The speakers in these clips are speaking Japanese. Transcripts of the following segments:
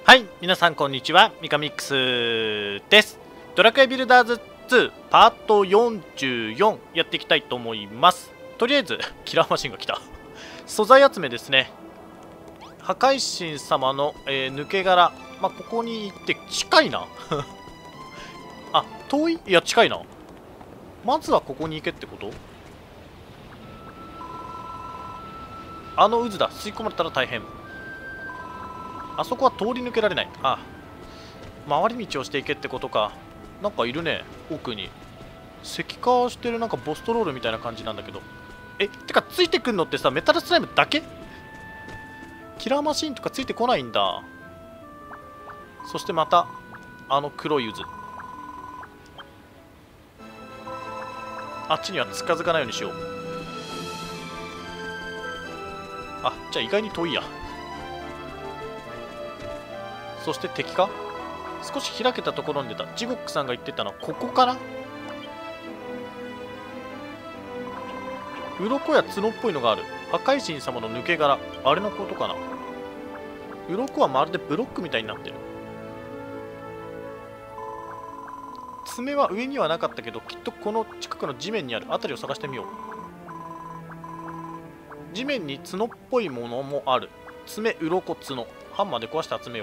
はい、皆さんこんにちは、ミカミックスです。ドラクエビルダーズ2パート44やっていきたいと思います。とりあえず、キラーマシンが来た。素材集めですね。破壊神様の、抜け殻。まあ、ここに行って近いな。あ、遠い？いや、近いな。まずはここに行けってこと？あの渦だ。吸い込まれたら大変。あそこは通り抜けられない。あ、回り道をしていけってことか。なんかいるね、奥に。石化してるなんかボストロールみたいな感じなんだけど。てかついてくんのってさ、メタルスライムだけ？キラーマシーンとかついてこないんだ。そしてまた、あの黒い渦。あっちには近づかないようにしよう。あ、じゃあ意外に遠いや。そして敵か？少し開けたところに出た。ジゴックさんが言ってたのはここかな？鱗や角っぽいのがある。破壊神様の抜け殻。あれのことかな？鱗はまるでブロックみたいになってる。爪は上にはなかったけど、きっとこの近くの地面にある。辺りを探してみよう。地面に角っぽいものもある。爪、鱗、角。ハンマーで壊して集めよう。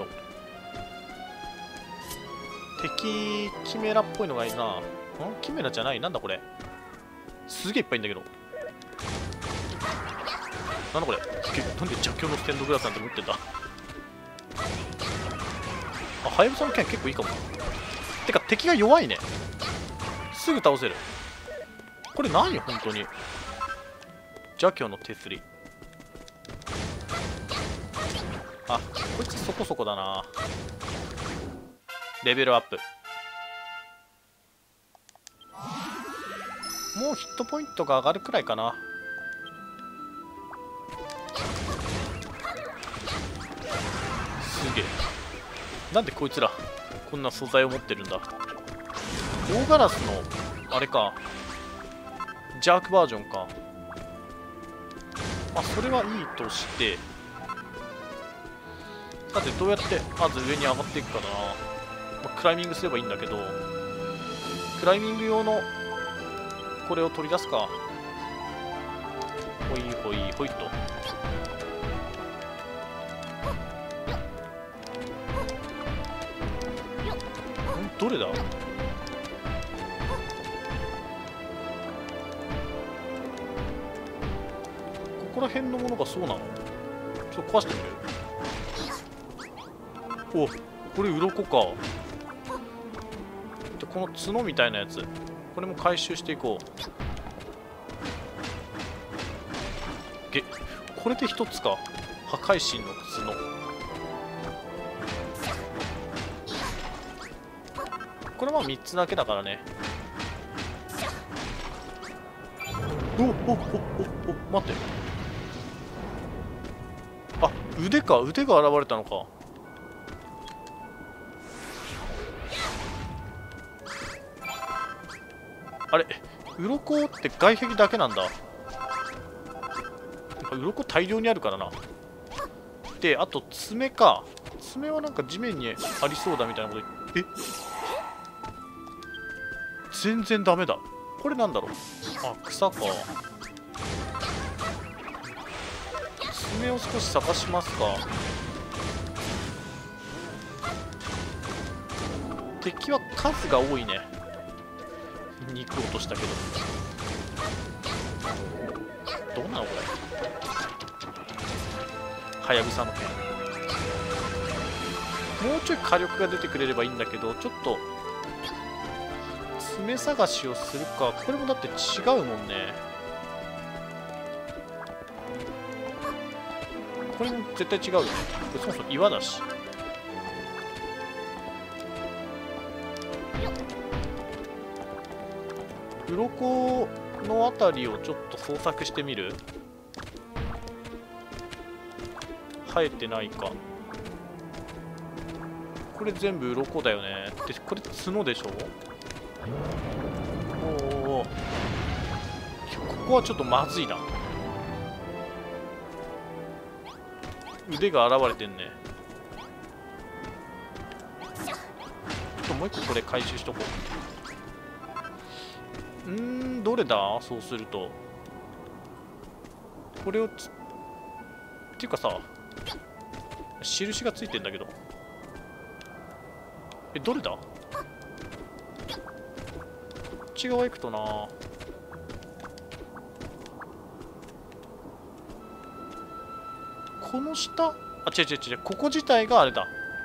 敵、キメラっぽいのがいいな。キメラじゃない。なんだこれ。すげえいっぱいいんだけど。なんだこれ。なんで邪教のステンドグラスなんて持ってんだ。あ、ハヤブサの剣結構いいかも。てか敵が弱いね。すぐ倒せる。これ何よ本当に。邪教の手すり。あ、こいつそこそこだな。レベルアップ。もうヒットポイントが上がるくらいかな。すげえ。なんでこいつらこんな素材を持ってるんだ。大ガラスのあれか、ジャークバージョンか。まあそれはいいとして、さてどうやってまず上に上がっていくかだな。まあ、クライミングすればいいんだけど、クライミング用のこれを取り出すか。ほいほいほいと。どれだ？ここら辺のものがそうなの？ちょっと壊してみる。お、これ鱗か。で、この角みたいなやつ、これも回収していこう。これで一つか。破壊神の角。これは3つだけだからね。お、待って。あ、腕か。腕が現れたのか。あれ、鱗って外壁だけなんだ。鱗大量にあるからな。で、あと爪か。爪はなんか地面にありそうだみたいなこと言って。全然ダメだ。これなんだろう。あ、草か。爪を少し探しますか。敵は数が多いね。肉落としたけど。どうなのこれ。はやぶさの剣。もうちょい火力が出てくれればいいんだけど、ちょっと爪探しをするか。これもだって違うもんね。これも絶対違うよね。これそもそも岩だし。鱗のあたりをちょっと捜索してみる。生えてないか。これ全部鱗だよね。で、これ角でしょ。おお、ここはちょっとまずいな。腕が現れてんね。 もう一個これ回収しとこう。どれだ。そうするとこれをっていうかさ、印がついてんだけど、どれだ。こっち側行くとな。この下、違う、ここ自体があれだ。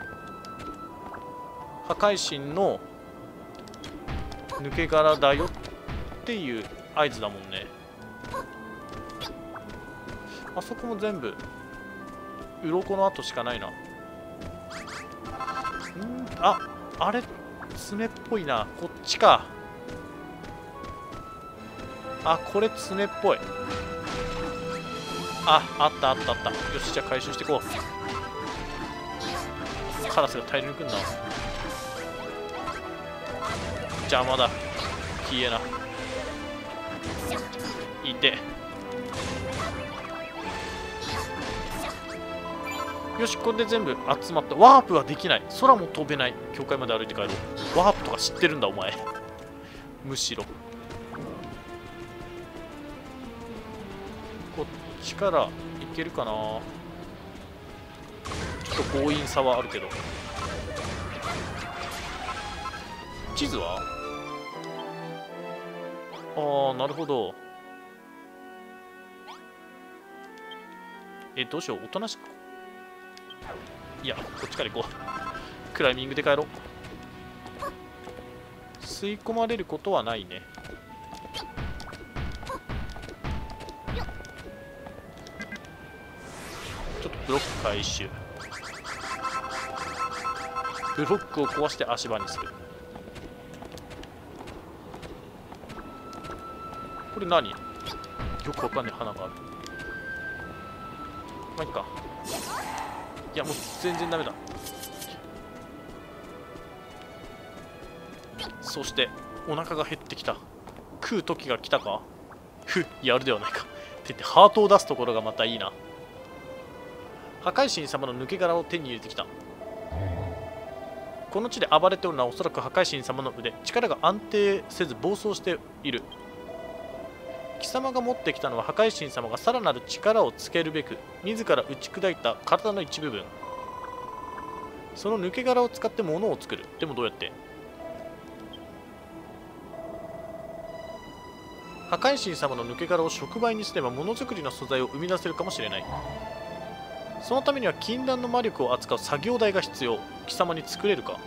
破壊神の抜け殻だよっていう合図だもんね。あそこも全部鱗の跡しかないな。あれ爪っぽいな。こっちか。これ爪っぽい。あった。よし、じゃあ回収していこう。カラスが大量に来るな。邪魔だ。消えな。いて。よし、これで全部集まった。ワープはできない。空も飛べない。教会まで歩いて帰ろう。ワープとか知ってるんだお前。むしろこっちから行けるかな。ちょっと強引さはあるけど。地図はなるほど。どうしよう。おとなしく、いや、こっちから行こう。クライミングで帰ろう。吸い込まれることはないね。ちょっとブロック回収。ブロックを壊して足場にする。これ何？よくわかんない花がある。まあいいか。いやもう全然ダメだ。そしてお腹が減ってきた。食う時が来たか。やるではないか。って言ってハートを出すところがまたいいな。破壊神様の抜け殻を手に入れてきた。この地で暴れておるのはおそらく破壊神様の腕。力が安定せず暴走している。貴様が持ってきたのは破壊神様がさらなる力をつけるべく自ら打ち砕いた体の一部分。その抜け殻を使って物を作る。でもどうやって。破壊神様の抜け殻を触媒にすれば物作りの素材を生み出せるかもしれない。そのためには禁断の魔力を扱う作業台が必要。貴様に作れるか。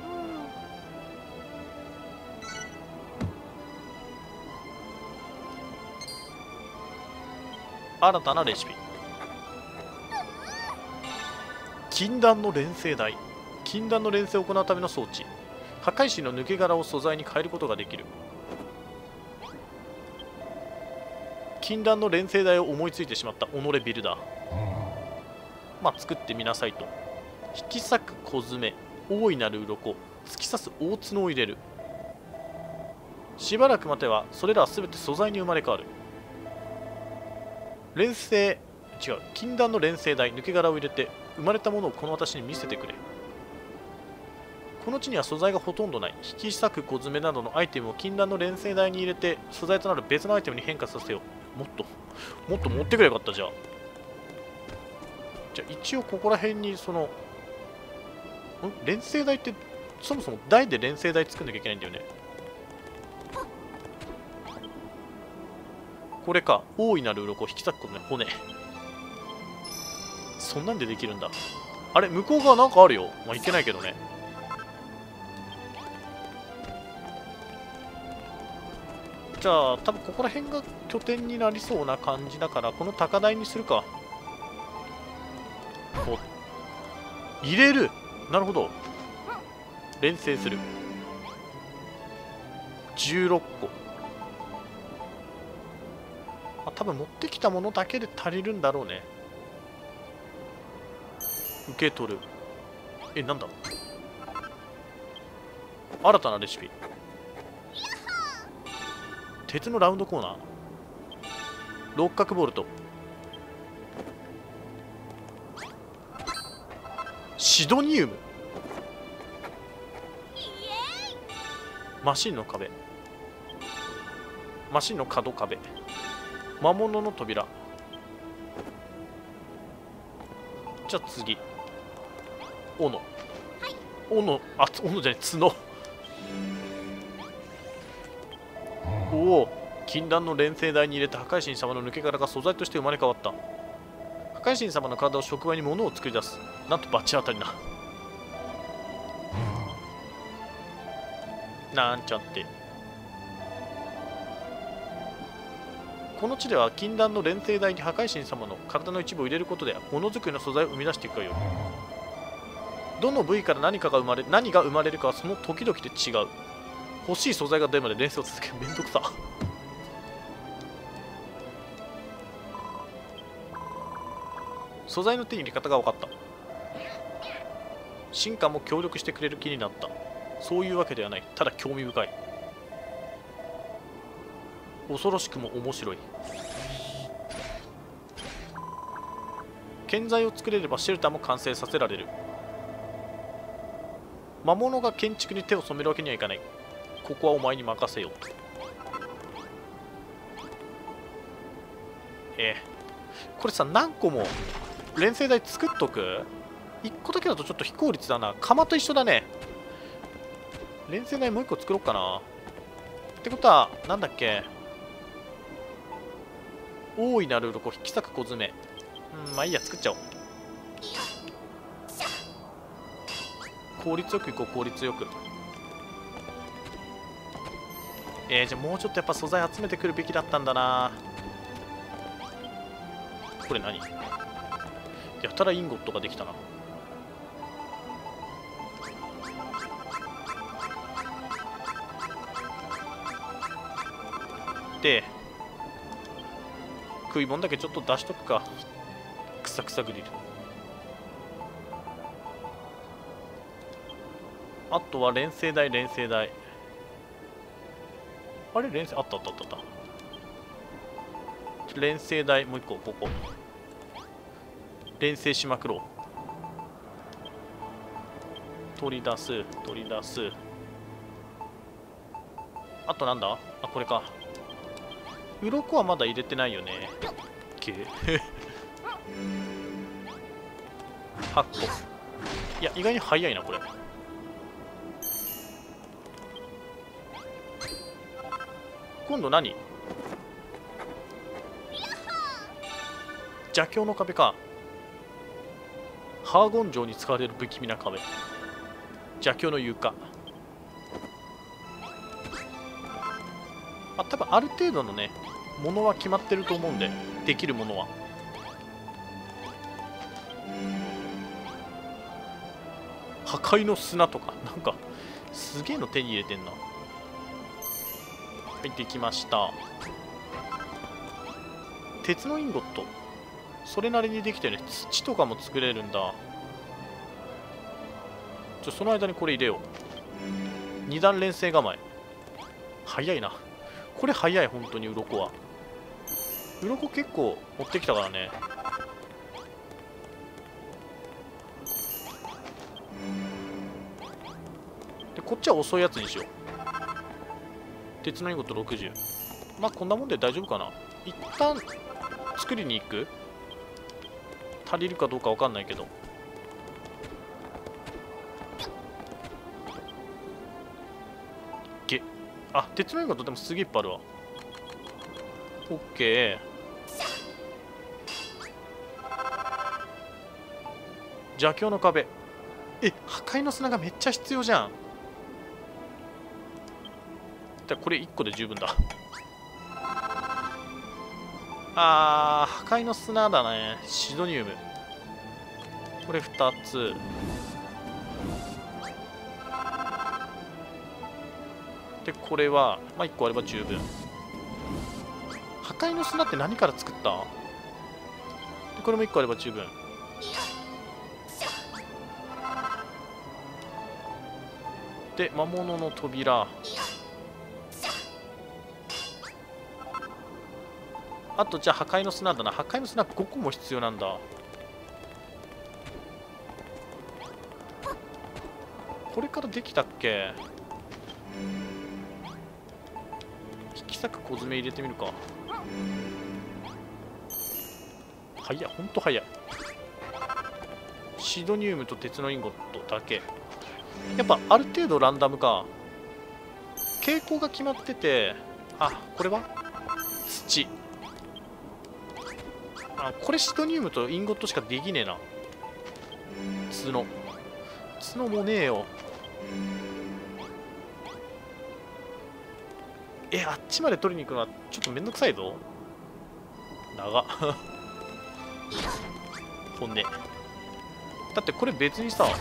新たなレシピ。禁断の錬成台。禁断の錬成を行うための装置。破壊神の抜け殻を素材に変えることができる。禁断の錬成台を思いついてしまった己ビルダー。まあ作ってみなさいと。引き裂く小爪、大いなる鱗、突き刺す大角を入れる。しばらく待てばそれらは全て素材に生まれ変わる。錬成、違う、禁断の錬成台、抜け殻を入れて生まれたものをこの私に見せてくれ。この地には素材がほとんどない。引き裂く小爪などのアイテムを禁断の錬成台に入れて素材となる別のアイテムに変化させよう。もっと持ってくれよかった。じゃあ一応ここら辺にその錬成台ってそもそも台で錬成台作んなきゃいけないんだよね。これか。大いなる鱗、引き裂くことね。骨。そんなんでできるんだ。あれ向こう側なんかあるよ。まあいけないけどね。じゃあ多分ここら辺が拠点になりそうな感じだから、この高台にするか。入れる。なるほど。錬成する。16個。多分持ってきたものだけで足りるんだろうね。受け取る。なんだ。新たなレシピ。鉄のラウンドコーナー。六角ボルト。シドニウム。 マシンの壁、マシンの角壁、魔物の扉。じゃあ次、斧、斧、あ、斧じゃない、角。おお、禁断の錬成台に入れた破壊神様の抜け殻が素材として生まれ変わった。破壊神様の体を触媒に物を作り出す。なんとバチ当たりな。なんちゃって。この地では禁断の錬成台に破壊神様の体の一部を入れることでものづくりの素材を生み出していくがよい。どの部位から何が生まれるかはその時々で違う。欲しい素材が出るまで錬成を続ける。めんどくさ。素材の手に入れ方が分かった。進化も協力してくれる気になった。そういうわけではない。ただ興味深い。恐ろしくも面白い。建材を作れればシェルターも完成させられる。魔物が建築に手を染めるわけにはいかない。ここはお前に任せよう。これさ、何個も錬成台作っとく？ 1 個だけだとちょっと非効率だな。釜と一緒だね。錬成台もう1個作ろうかな。ってことは、なんだっけ、大いなる鱗、引き裂く小爪。まあいいや、作っちゃおう。効率よくいこう、効率よく。じゃあもうちょっとやっぱ素材集めてくるべきだったんだな。これ何？やたらインゴットができたな。で、食い物だけちょっと出しとくか。くさくさグリル。あとは錬成台、錬成台。あれ、錬成、あったあったあったあった。錬成台、もう一個、ここ。錬成しまくろう。取り出す、取り出す。あとなんだ？あ、これか。鱗はまだ入れてないよね。8個。いや、意外に早いな、これ。今度何？邪教の壁か。ハーゴン城に使われる不気味な壁。邪教の床。多分ある程度のね、ものは決まってると思うんで、できるものは。破壊の砂とか、なんか、すげえの手に入れてんな。はい、できました。鉄のインゴット。それなりにできてるね。土とかも作れるんだ。その間にこれ入れよう。二段連成構え。早いな。これ早い、本当に鱗は。鱗結構持ってきたからね。で、こっちは遅いやつにしよう。鉄のインゴット60。まあこんなもんで大丈夫かな。一旦作りに行く？足りるかどうかわかんないけど。あ、鉄のインゴットでもすげえいっぱいあるわ。オッケー。邪教の壁。破壊の砂がめっちゃ必要じゃん。これ1個で十分だ。破壊の砂だね。シドニウム。これ2つ。で、これは、まあ、1個あれば十分。破壊の砂って何から作った？で、これも1個あれば十分。で、魔物の扉。あと、じゃあ破壊の砂だな。破壊の砂5個も必要なんだ。これからできたっけ？ したく小詰め入れてみるか。早い、ほんと早い。シドニウムと鉄のインゴットだけ。やっぱある程度ランダムか。傾向が決まってて、あ、これは土。あ、これシドニウムとインゴットしかできねえな。角もねえよ。あっちまで取りに行くのはちょっとめんどくさいぞ。長っ骨だってこれ別にさ、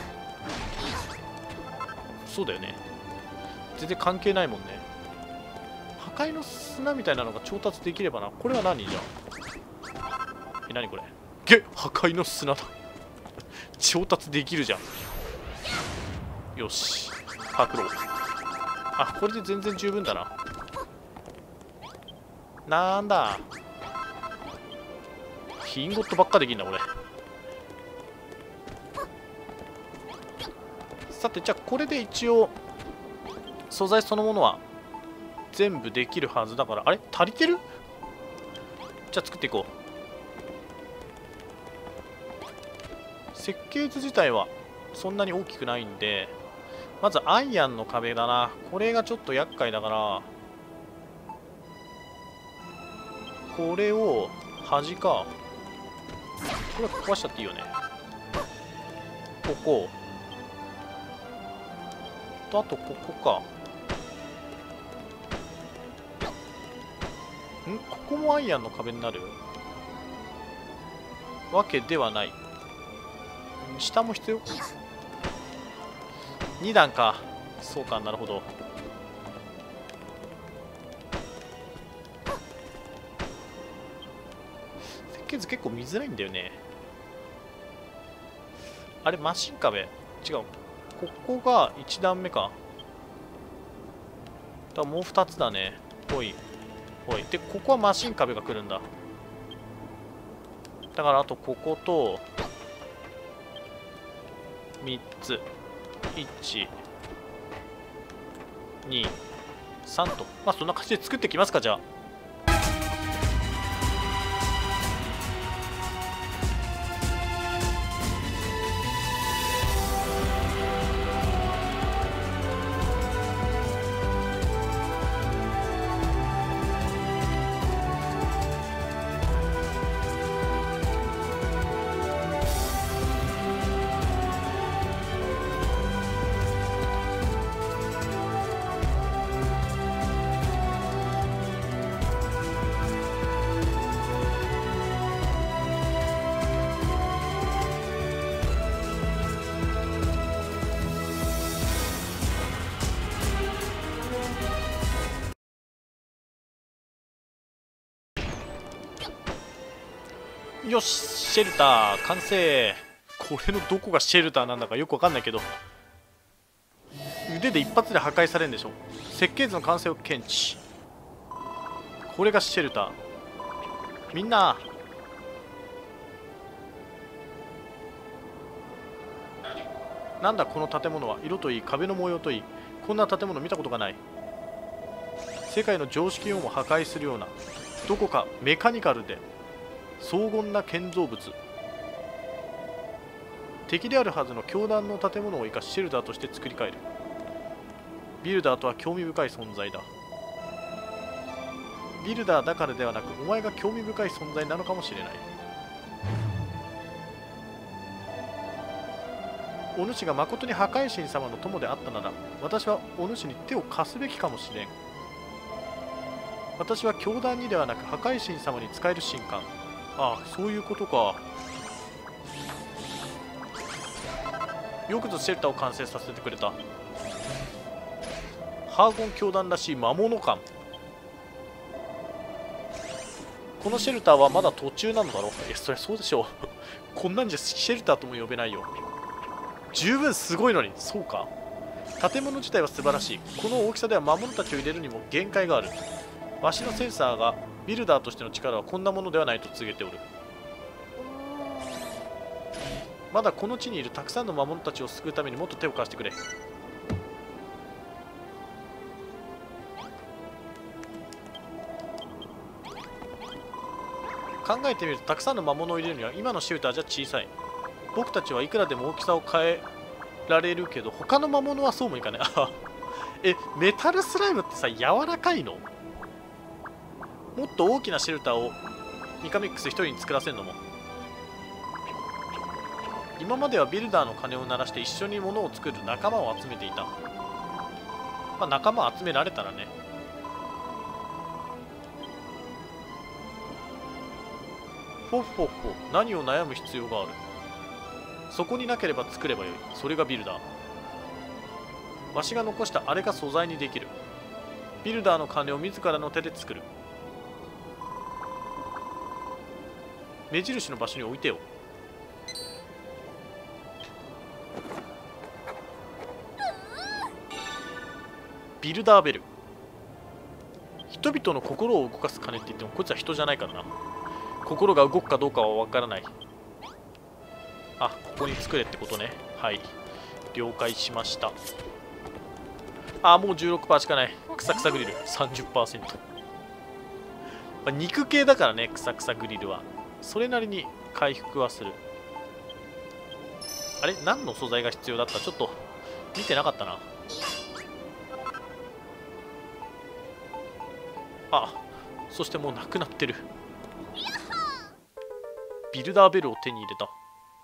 そうだよね、全然関係ないもんね。破壊の砂みたいなのが調達できればな。これは何じゃあ、何これ、破壊の砂だ調達できるじゃん。よし、パクロウ。あ、これで全然十分だな。なんだ、インゴットばっかできんだこれ。さて、じゃあこれで一応素材そのものは全部できるはずだから、あれ足りてる？じゃあ作っていこう。設計図自体はそんなに大きくないんで、まずアイアンの壁だな。これがちょっと厄介だから、これを端か、これは壊しちゃっていいよね。こことあとここか。ここもアイアンの壁になるわけではない。下も必要。2段か。そうか、なるほど。設計図結構見づらいんだよね。あれ、マシン壁違う。ここが1段目か。だからもう2つだね。ほいほい。で、ここはマシン壁が来るんだ。だからあとここと3つ。1、2、3と。まあそんな感じで作ってきますか、じゃあ。よし、シェルター完成。これのどこがシェルターなんだかよくわかんないけど、腕で一発で破壊されるんでしょ。設計図の完成を検知。これがシェルター。みんな、なんだこの建物は。色といい、壁の模様といい、こんな建物見たことがない。世界の常識をも破壊するような、どこかメカニカルで荘厳な建造物。敵であるはずの教団の建物を生かしシェルターとして作り変える。ビルダーとは興味深い存在だ。ビルダーだからではなく、お前が興味深い存在なのかもしれない。お主が誠に破壊神様の友であったなら、私はお主に手を貸すべきかもしれん。私は教団にではなく破壊神様に仕える神官。ああ、そういうことか。よくぞシェルターを完成させてくれた。ハーゴン教団らしい魔物感。このシェルターはまだ途中なのだろう。そりゃそうでしょうこんなんじゃシェルターとも呼べないよ。十分すごいのに。そうか、建物自体は素晴らしい。この大きさでは魔物たちを入れるにも限界がある。わしのセンサーがビルダーとしての力はこんなものではないと告げておる。まだこの地にいるたくさんの魔物たちを救うためにもっと手を貸してくれ。 考えてみるとたくさんの魔物を入れるには今のシェルターじゃ小さい。僕たちはいくらでも大きさを変えられるけど他の魔物はそうもいかない。メタルスライムってさ柔らかいの？もっと大きなシェルターをミカミックス一人に作らせるのも。今まではビルダーの鐘を鳴らして一緒に物を作る仲間を集めていた。仲間を集められたらね。ほっほっほ、何を悩む必要がある。そこになければ作ればよい。それがビルダー。わしが残したあれが素材にできる。ビルダーの鐘を自らの手で作る。目印の場所に置いてよ。ビルダーベル。人々の心を動かす鐘って言ってもこいつは人じゃないからな。心が動くかどうかはわからない。ここに作れってことね。はい、了解しました。もう 16% しかない。クサクサグリル 30%。肉系だからね、クサクサグリルはそれなりに回復はする。あれ、何の素材が必要だった？ちょっと見てなかったな。そしてもうなくなってる。ビルダーベルを手に入れた。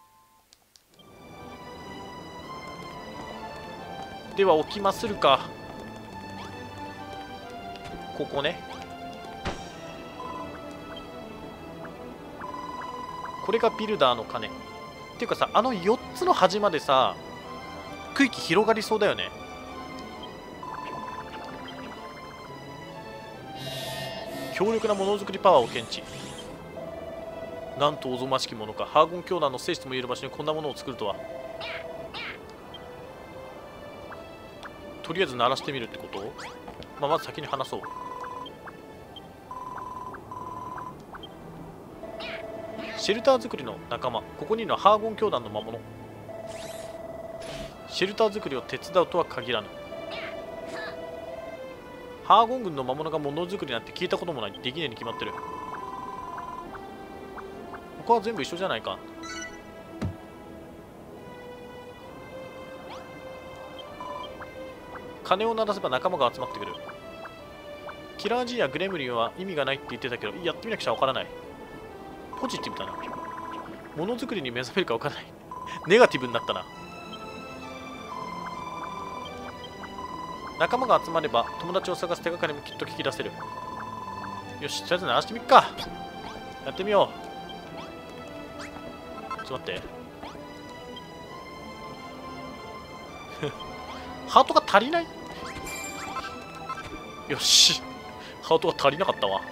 では置きまするか。ここね。これがビルダーの鐘っていうかさ、4つの端までさ区域広がりそうだよね。強力なものづくりパワーを検知。なんとおぞましきものか。ハーゴン教団の聖地ともいえる場所にこんなものを作るとは。とりあえず鳴らしてみるってこと？まず先に話そう。シェルター作りの仲間。ここにいるのはハーゴン教団の魔物。シェルター作りを手伝うとは限らぬ。ハーゴン軍の魔物がものづくりなんて聞いたこともない。できねえに決まってる。他は全部一緒じゃないか。鐘を鳴らせば仲間が集まってくる。キラー G やグレムリンは意味がないって言ってたけど、やってみなくちゃわからない。ポジティブだな。ものづくりに目覚めるかわからない。ネガティブになったな。仲間が集まれば友達を探す手がかりもきっと聞き出せる。よし、とりあえず鳴らしてみっか。やってみよう。ちょっと待って。ハートが足りない？よし、ハートが足りなかったわ。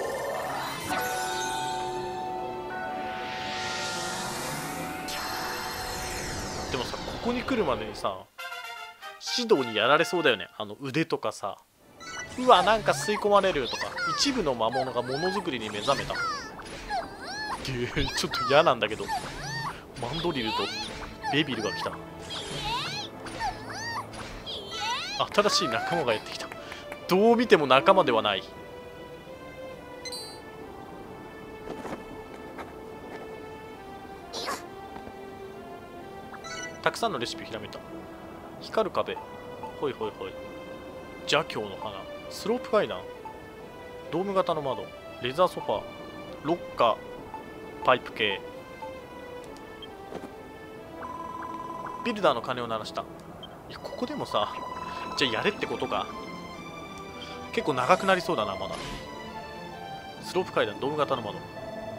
でもさ、ここに来るまでにさ指導にやられそうだよね。腕とかさ、うわ、なんか吸い込まれるとか。一部の魔物がものづくりに目覚めた。ちょっと嫌なんだけど。マンドリルとベビルが来た。新しい仲間がやってきた。どう見ても仲間ではない。たくさんのレシピひらめた。光る壁、ほいほいほい。邪教の花、スロープ階段、ドーム型の窓、レザーソファー、ロッカー、パイプ系。ビルダーの鐘を鳴らした。いや、ここでもさ、じゃあやれってことか。結構長くなりそうだな、まだ。スロープ階段、ドーム型の窓。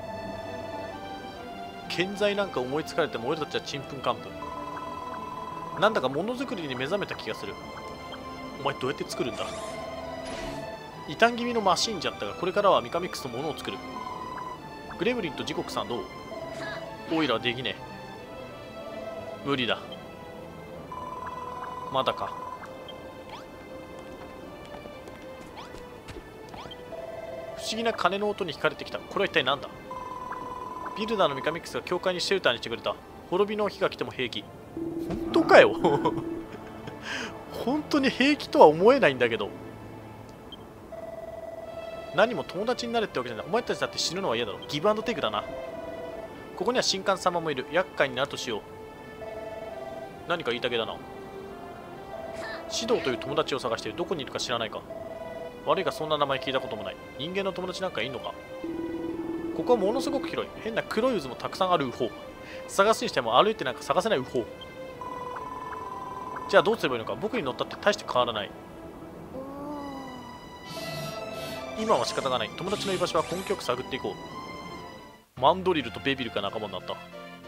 建材なんか思いつかれても俺たちはちんぷんかんぷん。なんだかものづくりに目覚めた気がする。お前どうやって作るんだ？傷ん気味のマシンじゃったが、これからはミカミックスのものを作る。グレムリンとジコクさんどう？オイラはできねえ。無理だ。まだか。不思議な鐘の音に惹かれてきた。これは一体何だ？ビルダーのミカミックスが教会にシェルターにしてくれた。滅びの日が来ても平気。本当かよ。本当に平気とは思えないんだけど。 何も友達になれってわけじゃない。お前たちだって死ぬのは嫌だろ。ギブアンドテイクだな。ここには神官様もいる。厄介になるとしよう。何か言いたげだな。指導という友達を探している。どこにいるか知らないか。悪いがそんな名前聞いたこともない。人間の友達なんかいんのか。ここはものすごく広い。変な黒い渦もたくさんあるウホ。探すにしても歩いてなんか探せないウホ。じゃあどうすればいいのか。僕に乗ったって大して変わらない。今は仕方がない。友達の居場所は根気よく探っていこう。マンドリルとベビルが仲間になった。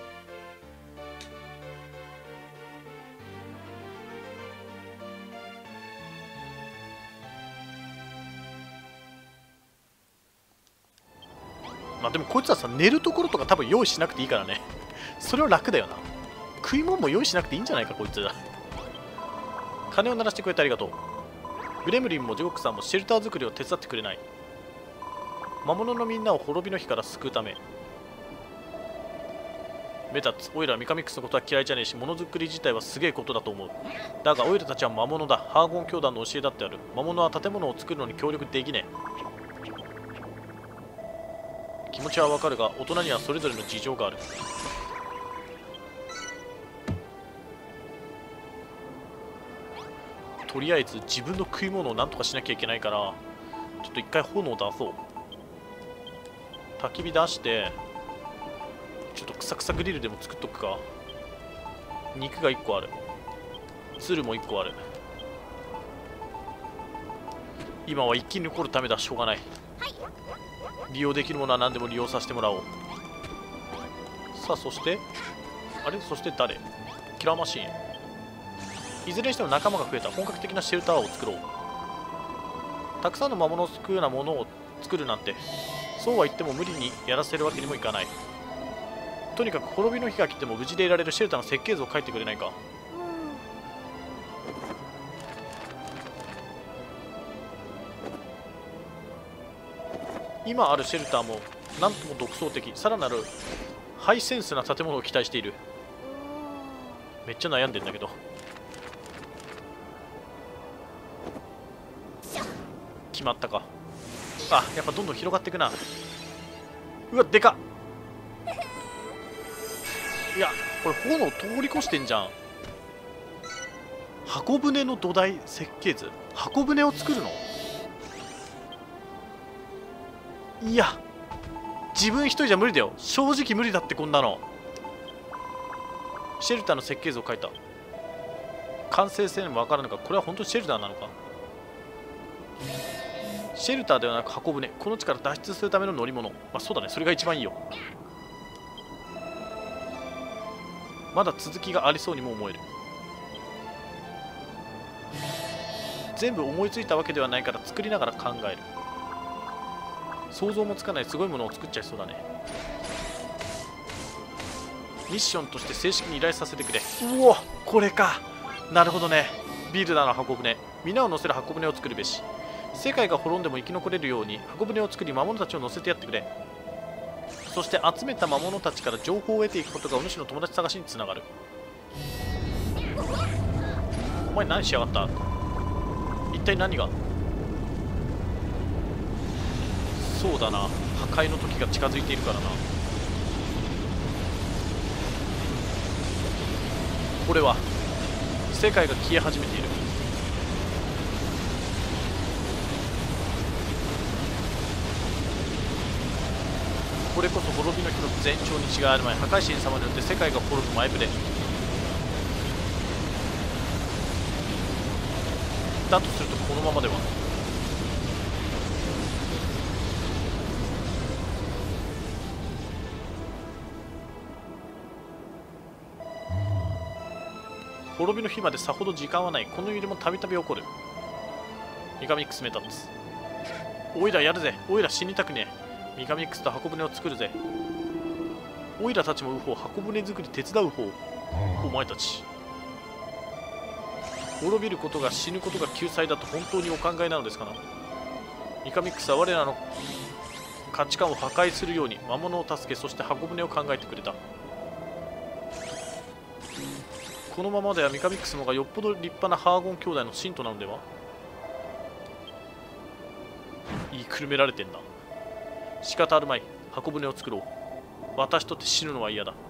まあでもこいつはさ、寝るところとか多分用意しなくていいからね。それは楽だよな。食い物も用意しなくていいんじゃないか、こいつ。鐘を鳴らしてくれてありがとう。グレムリンもジゴックさんもシェルター作りを手伝ってくれない。魔物のみんなを滅びの火から救うため。メタッツ、オイラはミカミックスのことは嫌いじゃねえし、ものづくり自体はすげえことだと思う。だがオイラたちは魔物だ。ハーゴン教団の教えだってある。魔物は建物を作るのに協力できねえ。気持ちはわかるが、大人にはそれぞれの事情がある。とりあえず自分の食い物をなんとかしなきゃいけないから、ちょっと一回炎を出そう。焚き火出して、ちょっとクサクサグリルでも作っとくか。肉が1個ある。鶴も1個ある。今は生き残るためだ。しょうがない。利用できるものは何でも利用させてもらおう。さあ、そしてあれ、そして誰？キラーマシーン。いずれにしても仲間が増えた。本格的なシェルターを作ろう。たくさんの魔物を救うようなものを作るなんて、そうは言っても無理にやらせるわけにもいかない。とにかく滅びの日が来ても無事でいられるシェルターの設計図を描いてくれないか。今あるシェルターもなんとも独創的。さらなるハイセンスな建物を期待している。めっちゃ悩んでんだけど。決まったか。あ、やっぱどんどん広がっていくな。うわ、でかっ。いや、これ炎通り越してんじゃん。箱舟の土台設計図。箱舟を作るの？いや、自分一人じゃ無理だよ。正直無理だって、こんなの。シェルターの設計図を書いた。完成性も分からぬが、これは本当にシェルターなのか。シェルターではなく箱舟。この地から脱出するための乗り物。まあそうだね、それが一番いいよ。まだ続きがありそうにも思える。全部思いついたわけではないから作りながら考える。想像もつかないすごいものを作っちゃいそうだね。ミッションとして正式に依頼させてくれ。うお、これか。なるほどね。ビルダーの箱舟。皆を乗せる箱舟を作るべし。世界が滅んでも生き残れるように箱舟を作り魔物たちを乗せてやってくれ。そして集めた魔物たちから情報を得ていくことがお主の友達探しにつながる。お前何しやがった。一体何が。そうだな、破壊の時が近づいているからな。これは世界が消え始めている。これこそ滅びの日の前兆に違いあるまい。破壊神様によって世界が滅ぶ前触れだとすると、このままでは滅びの日までさほど時間はない。この揺れもたびたび起こる。ミカミックスメタッツ。オイラやるぜ。オイラ死にたくねえ。ミカミックスと箱舟を作るぜ。オイラたちもウホ、箱舟作り手伝うウホ。お前たち、滅びることが死ぬことが救済だと本当にお考えなのですかな。ミカミックスは我らの価値観を破壊するように魔物を助け、そして箱舟を考えてくれた。このままではミカミックスの方がよっぽど立派なハーゴン兄弟の信徒なのでは。い言いくるめられてんな。仕方あるまい。箱舟を作ろう。私とって死ぬのは嫌だ。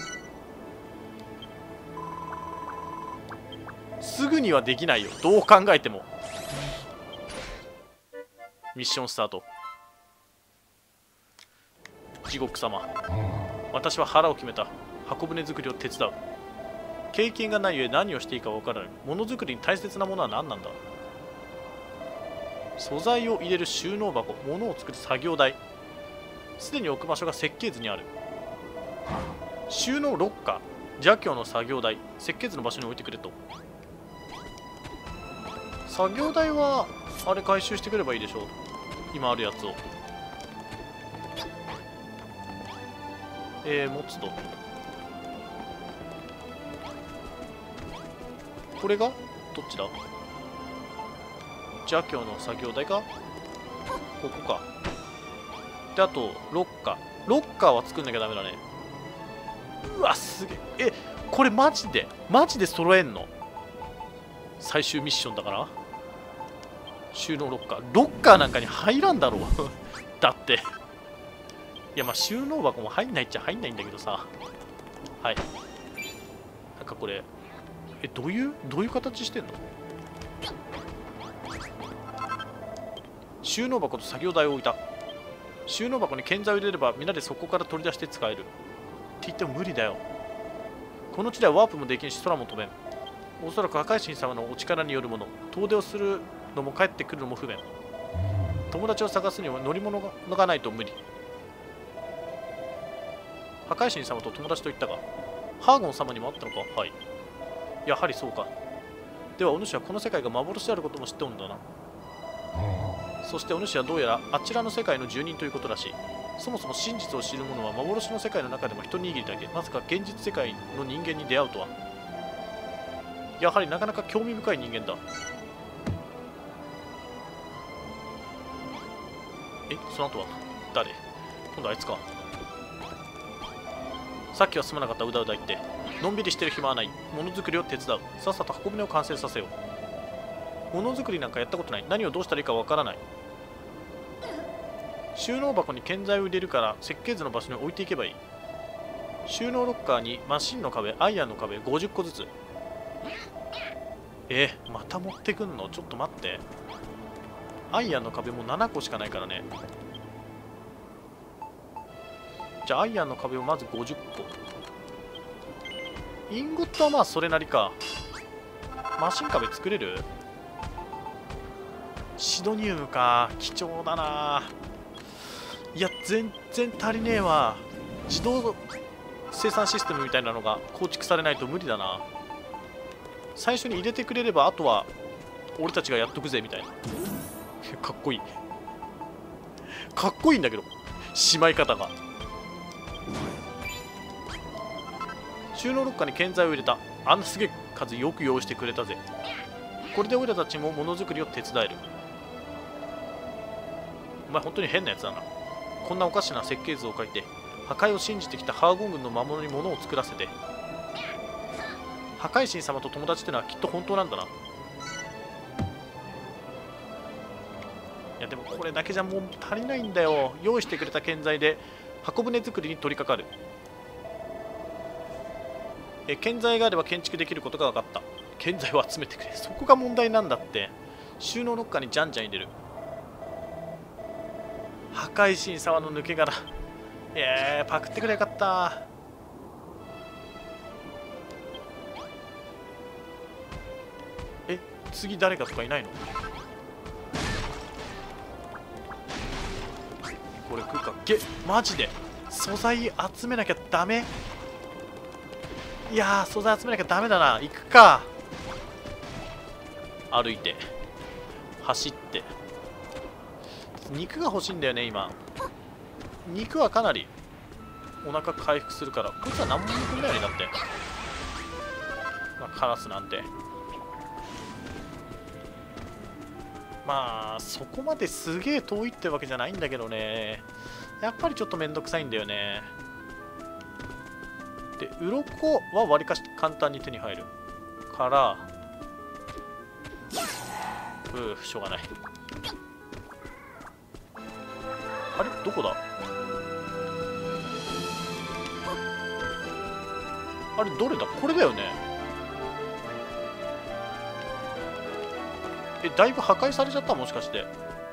すぐにはできないよ、どう考えても。ミッションスタート。地獄様、私は腹を決めた。箱舟作りを手伝う。経験がないゆえ何をしていいか分からない。ものづくりに大切なものは何なんだ。素材を入れる収納箱、物を作る作業台。すでに置く場所が設計図にある。収納ロッカー、邪教の作業台、設計図の場所に置いてくれと。作業台はあれ回収してくればいいでしょう。今あるやつを持つと。これがどっちだ。邪教の作業台がここか。で、あとロッカー。ロッカーは作んなきゃダメだね。うわ、すげえ。これマジで揃えんの。最終ミッションだから。収納ロッカー。ロッカーなんかに入らんだろうだって。いや、まあ収納箱も入んないっちゃ入んないんだけどさ。はい。なんかこれどういう形してんの。収納箱と作業台を置いた。収納箱に建材を入れればみんなでそこから取り出して使える。って言っても無理だよ。この地ではワープもできんし空も飛べん。おそらく破壊神様のお力によるもの。遠出をするのも帰ってくるのも不便。友達を探すには乗り物がないと無理。破壊神様と友達と言ったが、ハーゴン様にも会ったのか。はい、やはりそうか。ではお主はこの世界が幻であることも知っておるんだな。そしてお主はどうやらあちらの世界の住人ということらしい。そもそも真実を知る者は幻の世界の中でも一握りだけ。まさか現実世界の人間に出会うとは。やはりなかなか興味深い人間だ。その後は誰。今度あいつか。さっきはすまなかった。うだうだ言ってのんびりしてる暇はない。ものづくりを手伝う。さっさと箱舟を完成させよう。ものづくりなんかやったことない。何をどうしたらいいかわからない。収納箱に建材を入れるから設計図の場所に置いていけばいい。収納ロッカーにマシンの壁、アイアンの壁50個ずつ。また持ってくんの。ちょっと待って。アイアンの壁も7個しかないからね。じゃあアイアンの壁をまず50個。インゴットはまあそれなりか。マシン壁作れる。シドニウムか。貴重だな。いや全然足りねえわ。自動生産システムみたいなのが構築されないと無理だな。最初に入れてくれればあとは俺たちがやっとくぜみたいな。かっこいい。かっこいいんだけどしまい方が。収納ロッカーに建材を入れた。あんなすげえ数よく用意してくれたぜ。これで俺らたちもものづくりを手伝える。お前本当に変なやつだな。こんなおかしな設計図を書いて破壊を信じてきたハーゴン軍の魔物に物を作らせて。破壊神様と友達ってのはきっと本当なんだな。いやでもこれだけじゃもう足りないんだよ。用意してくれた建材で箱舟作りに取り掛かる。建材があれば建築できることが分かった。建材を集めてくれ。そこが問題なんだって。収納ロッカーにじゃんじゃん入れる。破壊神様の抜け殻。パクってくれよかった。次誰かとかいないの。これ食うか。マジで素材集めなきゃダメ。いやー素材集めなきゃダメだな。行くか。歩いて走って肉が欲しいんだよね今。肉はかなりお腹回復するから。こいつは何も肉ないよねだって。まあ、カラスなんてまあそこまですげえ遠いってわけじゃないんだけどね。やっぱりちょっとめんどくさいんだよね。で鱗はわりかし簡単に手に入るからしょうがない。 あれどこだ。あれどれだ。これだよね。だいぶ破壊されちゃった。もしかして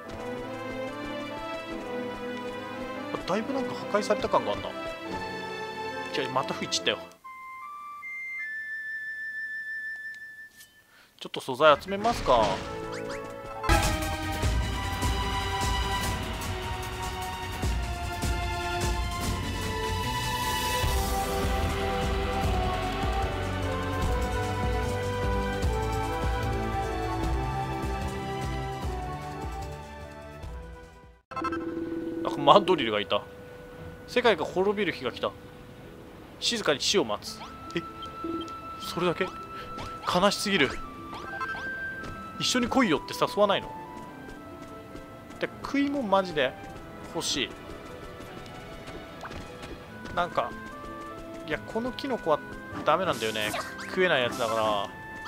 だいぶなんか破壊された感があんな。じゃあまた吹いちったよ。ちょっと素材集めますか。マンドリルがいた。世界が滅びる日が来た。静かに死を待つ。それだけ悲しすぎる。一緒に来いよって誘わないの。で食いもマジで欲しい。なんかいやこのキノコはダメなんだよね。食えないやつだから。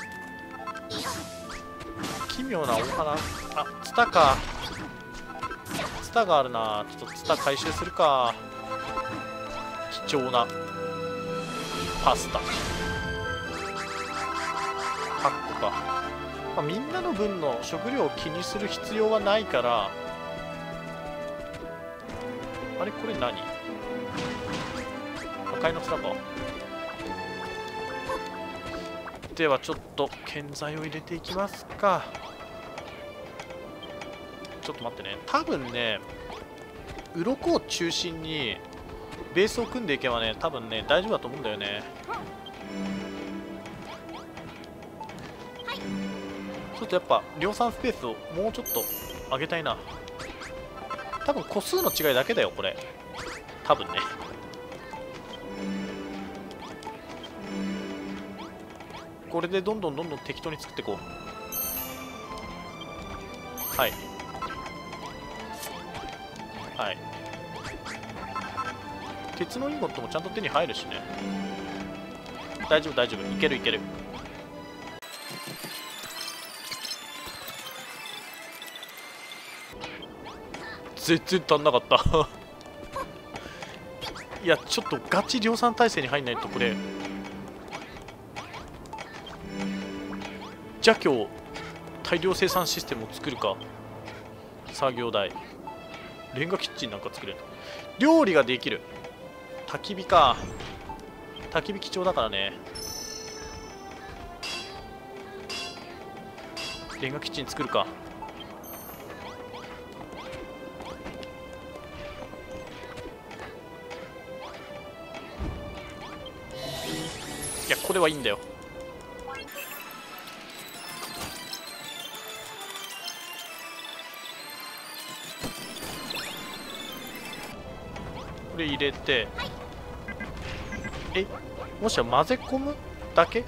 奇妙なお花。あ、ツタか。ツタがあるな。ちょっとツタ回収するか。貴重なパスタ8個か。まあ、みんなの分の食料を気にする必要はないから。あれこれ何。赤いのツタか。ではちょっと建材を入れていきますか。ちょっと待ってね。多分ね鱗を中心にベースを組んでいけばね多分ね大丈夫だと思うんだよね。ちょっとやっぱ量産スペースをもうちょっと上げたいな。多分個数の違いだけだよこれ。多分ね。これでどんどん適当に作っていこう。はいはい。鉄のインゴットもちゃんと手に入るしね。大丈夫大丈夫。いけるいける。全然足んなかったいやちょっとガチ量産体制に入んないとこれ。じゃあ今日大量生産システムを作るか。作業台レンガキッチンなんか作れる。料理ができる。焚き火か。焚き火貴重だからね。レンガキッチン作るか。いやこれはいいんだよ。これ入れて、もしや混ぜ込むだけ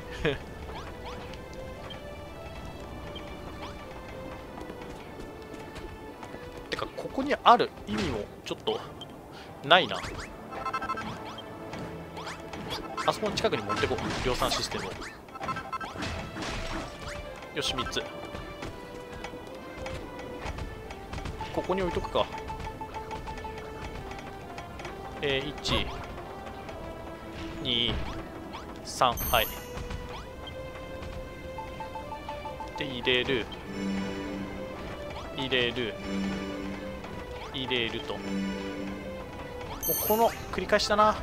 てかここにある意味もちょっとないな。あそこの近くに持ってこう。量産システムを。よし3つここに置いとくか。1、2、3、はい。で、入れる、入れる、入れると。もうこの繰り返しだな。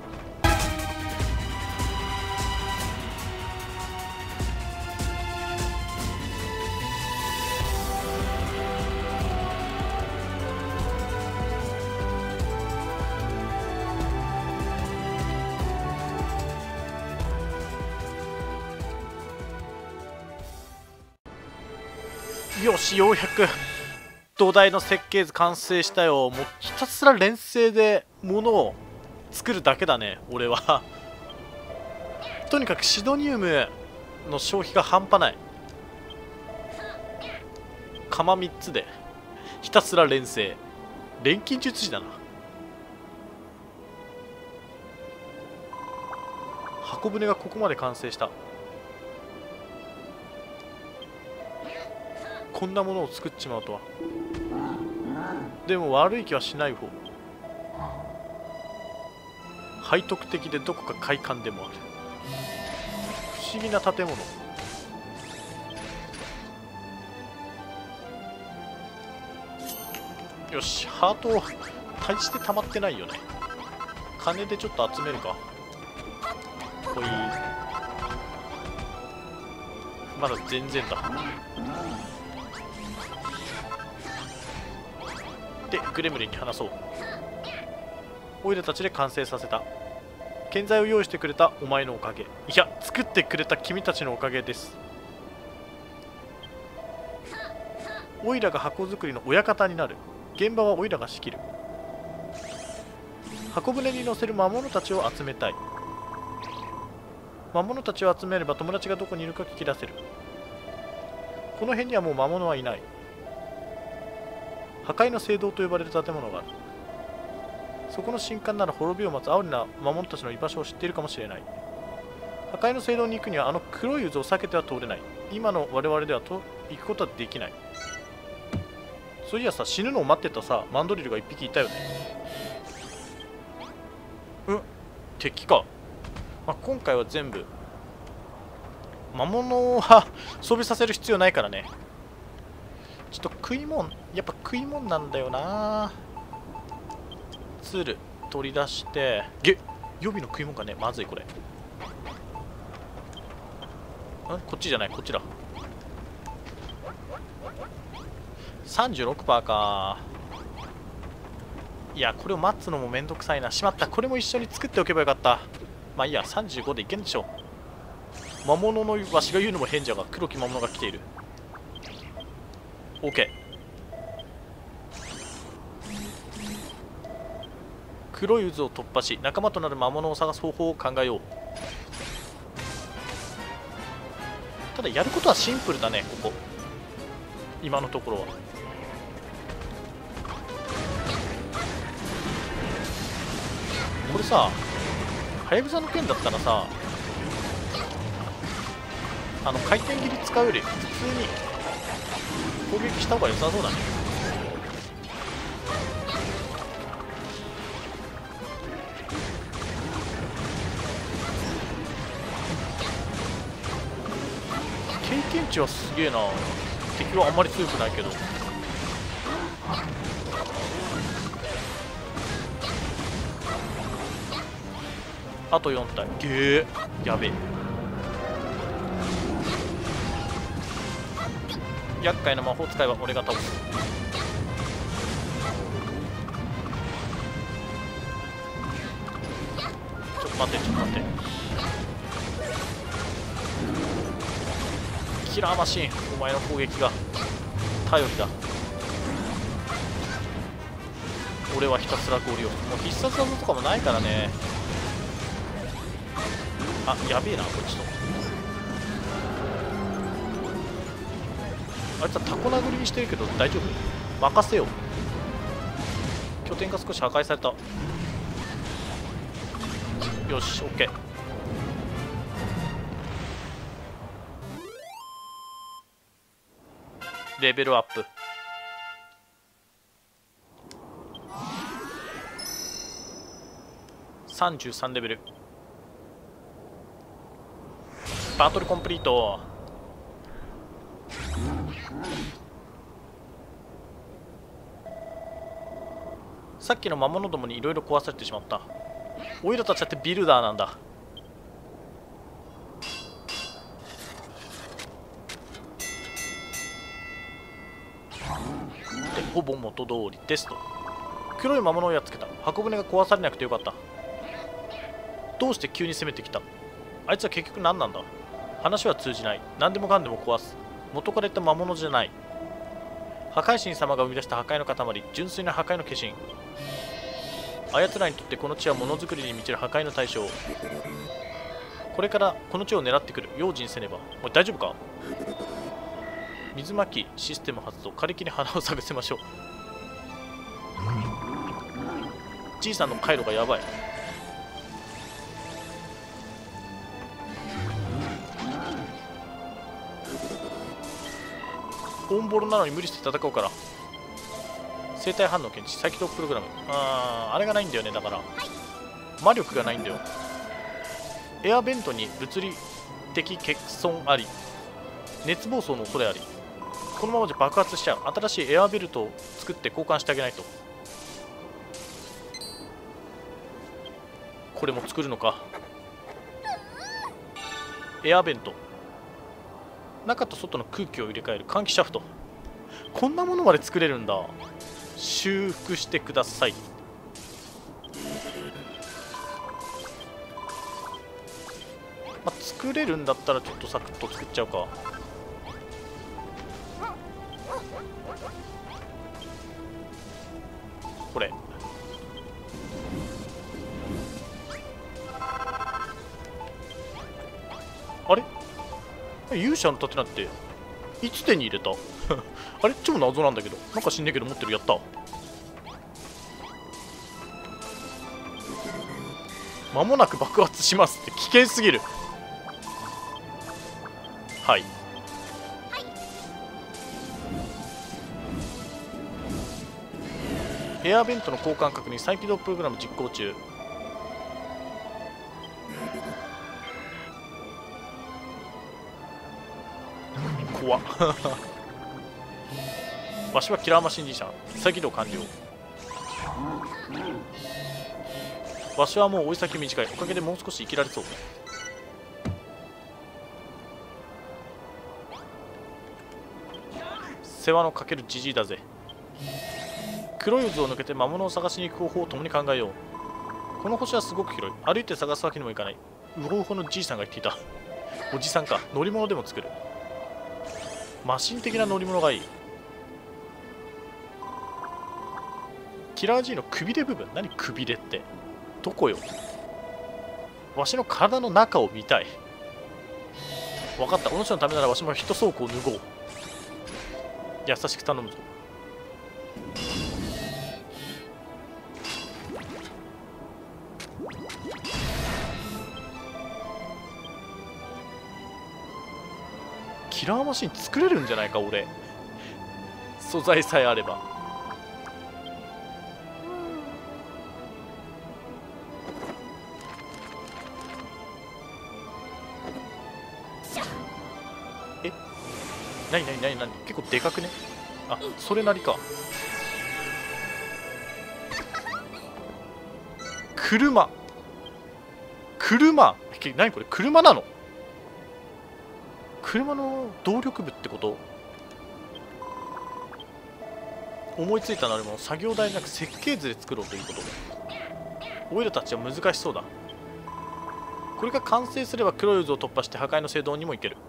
よしようやく土台の設計図完成したよ。もうひたすら連成で物を作るだけだね俺はとにかくシドニウムの消費が半端ない。釜3つでひたすら連成。錬金術師だな。箱舟がここまで完成した。こんなものを作っちまうとは。 でも悪い気はしない方。背徳的でどこか快感でもある。不思議な建物。よし、ハート大して溜まってないよね。金でちょっと集めるか。ほい。まだ全然だ。で、グレムリンに話そう。オイラたちで完成させた。建材を用意してくれたお前のおかげ。いや、作ってくれた君たちのおかげです。オイラが箱作りの親方になる。現場はオイラが仕切る。箱舟に乗せる魔物たちを集めたい。魔物たちを集めれば友達がどこにいるか聞き出せる。この辺にはもう魔物はいない。破壊の聖堂と呼ばれる建物がある。そこの神官なら滅びを待つ哀れな魔物たちの居場所を知っているかもしれない。破壊の聖堂に行くにはあの黒い渦を避けては通れない。今の我々では行くことはできない。そういやさ、死ぬのを待ってたさ、マンドリルが1匹いたよね。敵か。まあ、今回は全部魔物は装備させる必要ないからね。ちょっと食い物、やっぱ食い物なんだよな。鶴取り出して、予備の食い物かね。まずいこれ。こっちじゃない、こっちだ。36% か。いや、これを待つのもめんどくさいな。しまった、これも一緒に作っておけばよかった。まあいいや、35でいけんでしょう。魔物のわしが言うのも変じゃが、黒き魔物が来ている。 OK。 黒い渦を突破し仲間となる魔物を探す方法を考えよう。ただやることはシンプルだね、ここ今のところは。これさ、はやぶさの剣だったらさ、回転切り使うより普通に攻撃した方が良さそうだね。経験値はすげえな。敵はあんまり強くないけど。あと4体。ゲー、やべえ。厄介な魔法使いは俺が倒す。ちょっと待って、ちょっと待って。キラーマシン、お前の攻撃が頼りだ。俺はひたすら氷を。もう必殺技とかもないからね。あ、やべえな、こっちと。あいつはタコ殴りにしてるけど大丈夫？任せよう。拠点が少し破壊された。よし、オッケー。レベルアップ。33レベル。バトルコンプリート。さっきの魔物どもにいろいろ壊されてしまった。オイラたちだってビルダーなんだ。で、ほぼ元通りですと。黒い魔物をやっつけた。箱舟が壊されなくてよかった。どうして急に攻めてきた？あいつは結局何なんだ？話は通じない。何でもかんでも壊す。元から言った魔物じゃない。破壊神様が生み出した破壊の塊、純粋な破壊の化身。あやつらにとってこの地はものづくりに満ちる破壊の対象。これからこの地を狙ってくる。用心せねば。おい、大丈夫か？水まきシステム発動。枯れ木に花を咲かせましょう。じいさんの回路がやばい。オンボロなのに無理して戦おうから。 生体反応検知、再起動プログラム。あれがないんだよね。だから魔力がないんだよ。エアベントに物理的欠損あり、熱暴走の恐れあり。このままじゃ爆発しちゃう。新しいエアベルトを作って交換してあげないと。これも作るのか。エアベント、中と外の空気を入れ替える換気シャフト。こんなものまで作れるんだ。修復してください。作れるんだったらちょっとサクッと作っちゃうか。これあれ、勇者の盾なんていつ手に入れたあれ、超謎なんだけど。なんか知んねえけど持ってる。やった。間もなく爆発しますって危険すぎる。はい、エアベントの交換確認、再起動プログラム実行中。怖っわしはキラーマシン D 社、再起動完了。わしはもう追い先短い。おかげでもう少し生きられそう。世話のかけるじじいだぜ。黒い渦を抜けて魔物を探しに行く方法を共に考えよう。この星はすごく広い。歩いて探すわけにもいかない。ウホウホのじいさんが言っていた。おじさんか。乗り物でも作る。マシン的な乗り物がいい。キラー G のくびれ部分。何くびれって。どこよ。わしの体の中を見たい。分かった。お主のためならわしも一倉庫を脱ごう。優しく頼むぞ。キラーマシン作れるんじゃないか俺。素材さえあれば。え、なになになになに、結構でかくね。あ、それなりか。車、何これ、車なの。車の動力部ってこと。思いついたなるもの、作業台じゃなく設計図で作ろうということ。オイラたちは難しそうだ。これが完成すれば黒い渦を突破して破壊の聖堂にも行ける。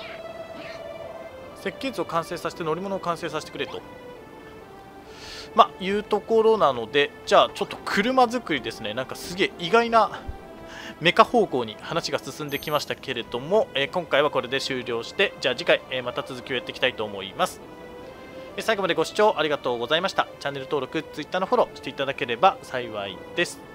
設計図を完成させて乗り物を完成させてくれというところなので、じゃあちょっと車作りですね。なんかすげえ意外なメカ方向に話が進んできましたけれども、今回はこれで終了して、じゃあ次回、また続きをやっていきたいと思います。最後までご視聴ありがとうございました。チャンネル登録、Twitter のフォローしていただければ幸いです。